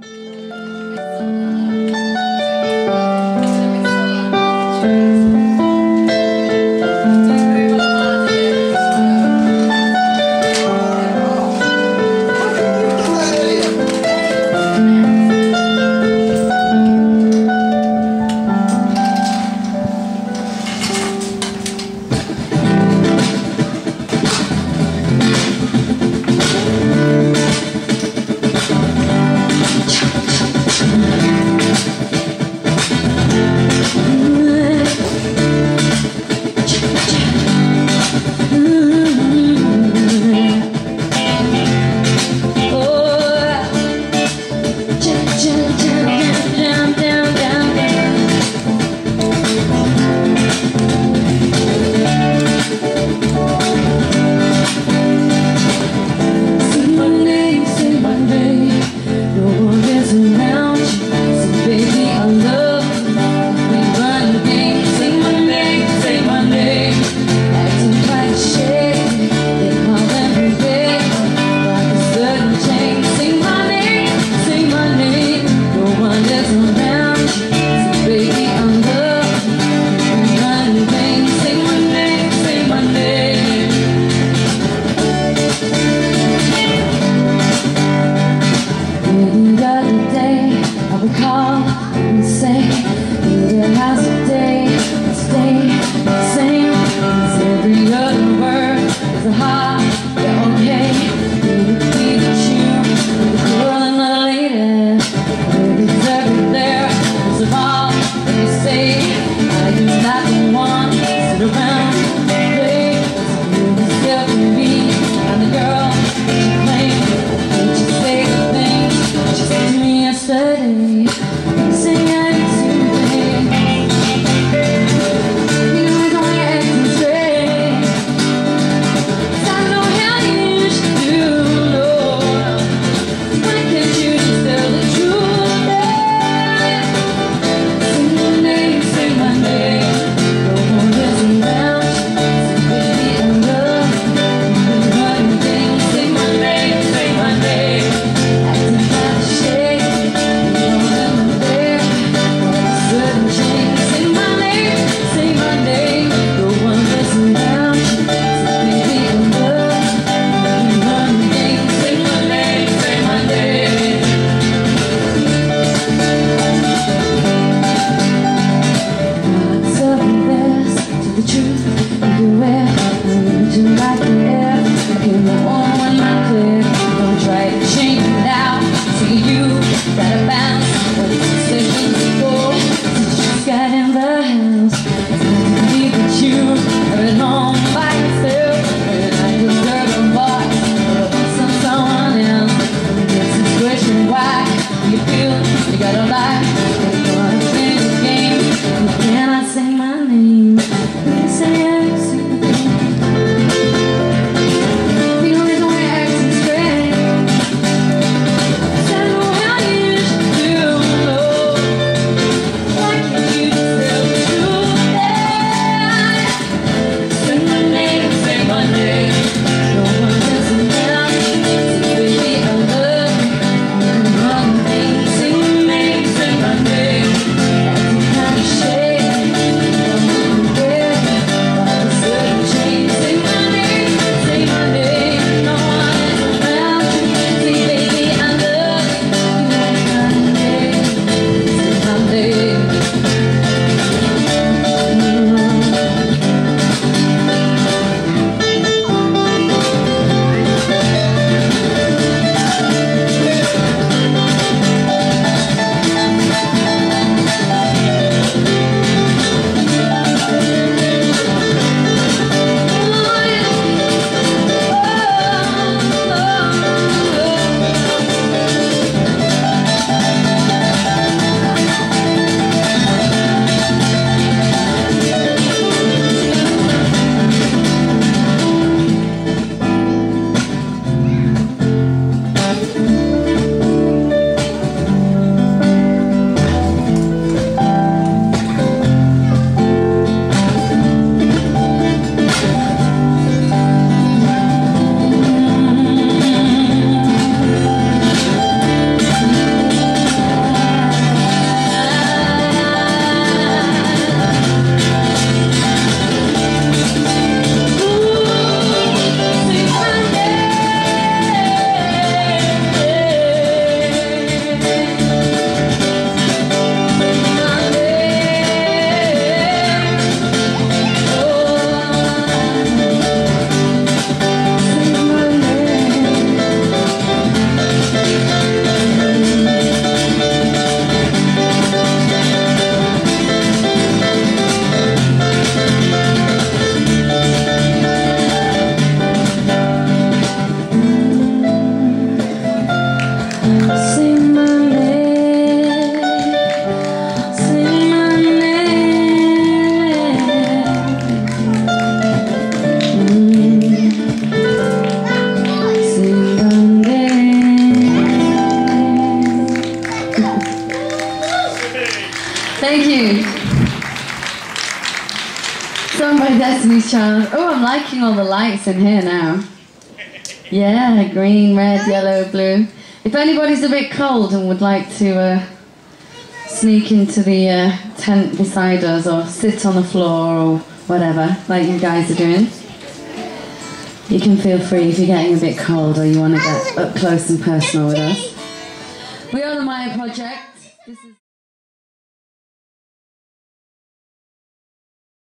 Cha you. Sung by Destiny's Child. Oh, I'm liking all the lights in here now. Yeah, green, red, yellow, blue. If anybody's a bit cold and would like to sneak into the tent beside us or sit on the floor or whatever, like you guys are doing, you can feel free if you're getting a bit cold or you want to get up close and personal with us. We are the Maya Project. This is